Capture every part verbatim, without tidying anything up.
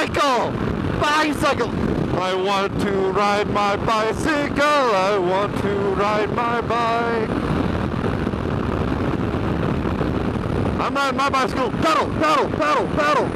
bicycle! Bicycle! I want to ride my bicycle. I want to ride my bike. I'm riding my bicycle. Pedal, pedal, pedal, pedal.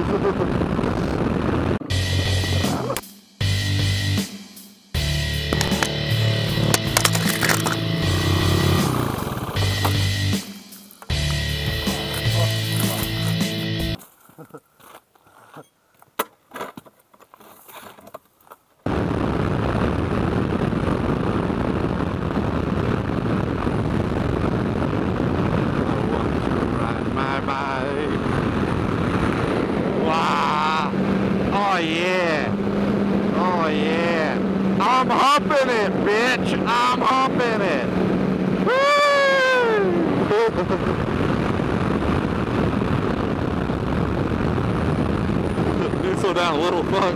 I'm humping it, bitch! I'm humping it! Woo! Need to slow down a little, fuck.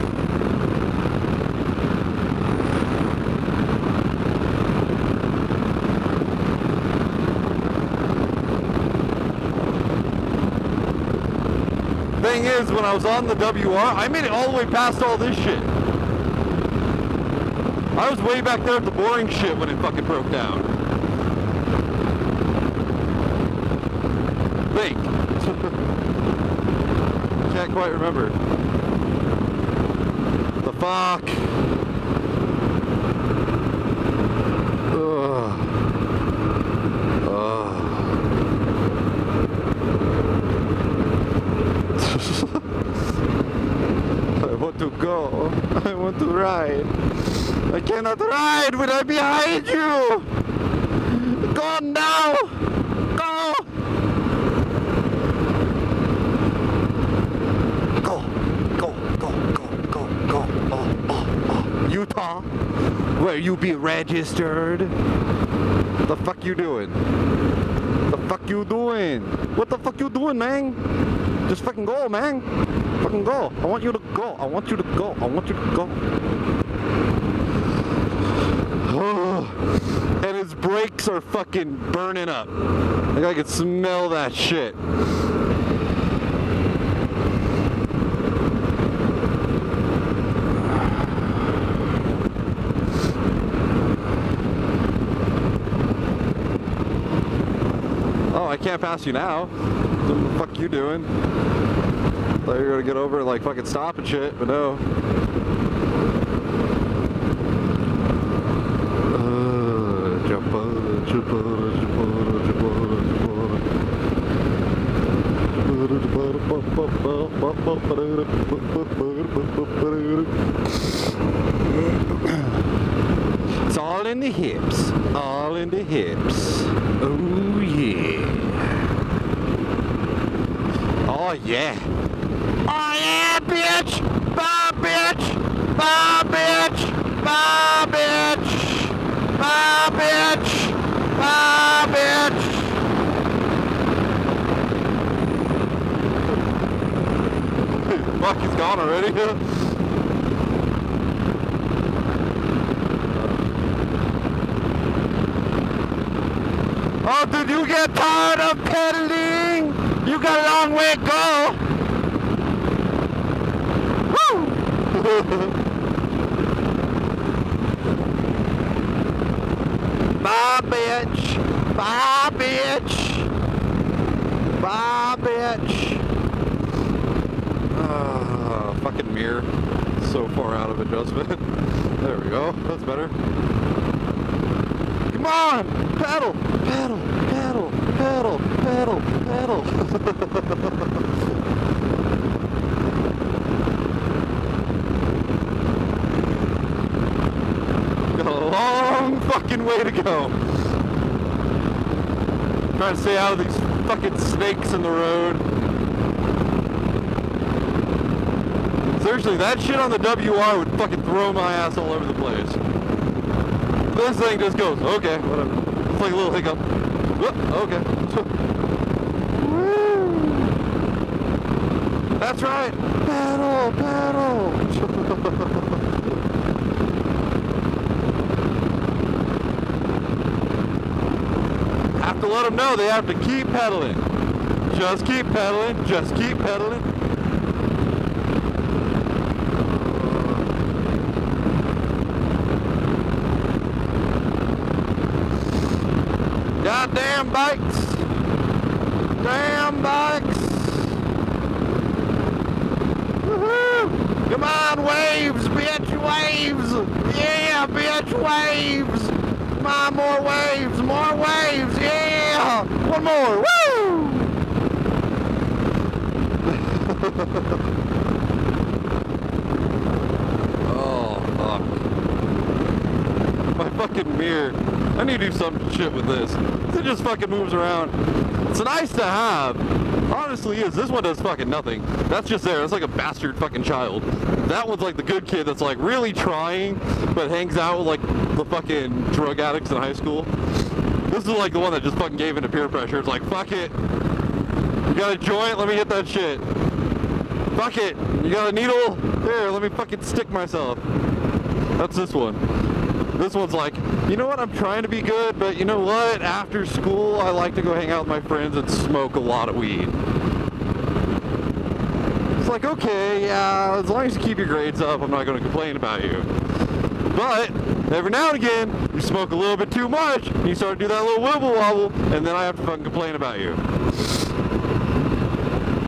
Thing is, when I was on the W R, I made it all the way past all this shit. I was way back there at the boring shit when it fucking broke down. Think. Can't quite remember. The fuck? Ugh. Ugh. I want to go. I want to ride. I cannot ride when I'm behind you! Go now! Go! Go! Go, go, go, go, go. Oh, oh, oh. Utah? Where you be registered? The fuck you doing? The fuck you doing? What the fuck you doing, man? Just fucking go, man. Fucking go. I want you to go. I want you to go. I want you to go. And his brakes are fucking burning up. Like I can smell that shit. Oh, I can't pass you now. What the fuck you doing? Thought you were gonna get over and like fucking stop and shit, but no. It's all in the hips, all in the hips. Oh yeah. Oh yeah. Oh yeah, bitch! Bye, bitch! Bye, bitch! Bye, bitch! Bye, bitch! Bye, bitch! Fuck, he's gone already. Oh, did you get tired of pedaling? You got a long way to go. Woo! Bye, bitch. Bye, bitch. Bye, bitch. Oh, fucking mirror. So far out of adjustment. There we go. That's better. Come on! Pedal! Pedal! Pedal! Pedal! Pedal! Pedal! Got a long fucking way to go. Trying to stay out of these fucking snakes in the road. Seriously, that shit on the W R would fucking throw my ass all over the place. This thing just goes, okay, whatever. It's like a little hiccup. Whoop, okay. Woo. That's right. Pedal, pedal. Have to let them know they have to keep pedaling. Just keep pedaling. Just keep pedaling. Damn bikes! Damn bikes! Woohoo! Come on, waves, bitch, waves! Yeah, bitch, waves! Come on, more waves, more waves, yeah! One more, woo! Oh, fuck. My fucking mirror. I need to do some shit with this. It just fucking moves around. It's nice to have. Honestly is. This one does fucking nothing. That's just there. It's like a bastard fucking child. That one's like the good kid that's like really trying, but hangs out with like the fucking drug addicts in high school. This is like the one that just fucking gave into peer pressure. It's like, fuck it. You got a joint? Let me hit that shit. Fuck it. You got a needle? There, let me fucking stick myself. That's this one. This one's like, you know what, I'm trying to be good, but you know what? After school, I like to go hang out with my friends and smoke a lot of weed. It's like, okay, yeah, as long as you keep your grades up, I'm not going to complain about you. But every now and again, you smoke a little bit too much, and you start to do that little wibble wobble, and then I have to fucking complain about you.